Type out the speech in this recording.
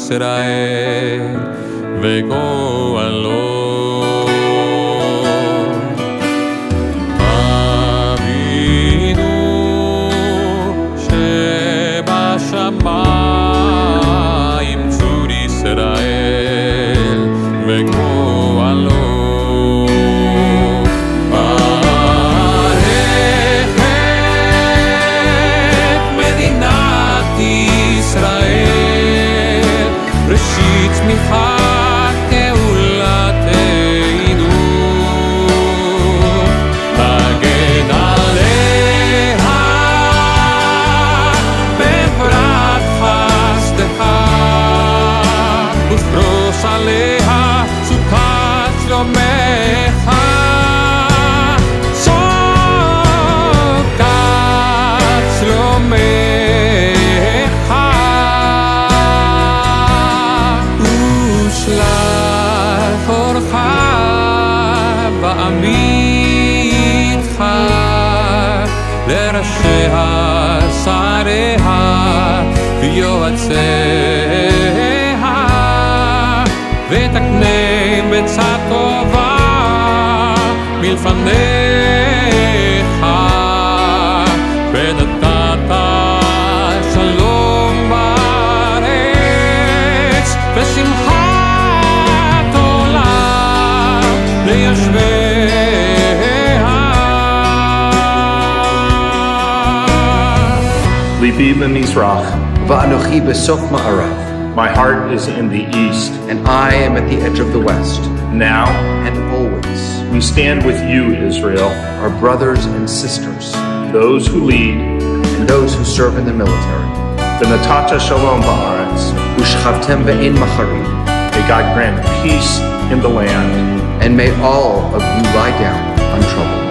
ישראל וגואלו. אבינו שבשמיים צור ישראל וגואלו. צמיחת גאולתנו תגן עליה בפרט חסדך ופרוס עליה סוכת שלומך סוכת שלומך שלח אורך ועמיתך לראשיה שריה ויועציה ותקנם בעצה טובה מלפניך ונתת שלום בארץ ושמחה Libi b'mizrach, va'anochi b'sof ma'arav. My heart is in the east, and I am at the edge of the west. Now and always we stand with you, Israel, our brothers and sisters, those who lead and those who serve in the military. V'natata shalom ba'aretz, u'shchavtem ve'ein macharim. May God grant peace in the land, and may all of you lie down untroubled.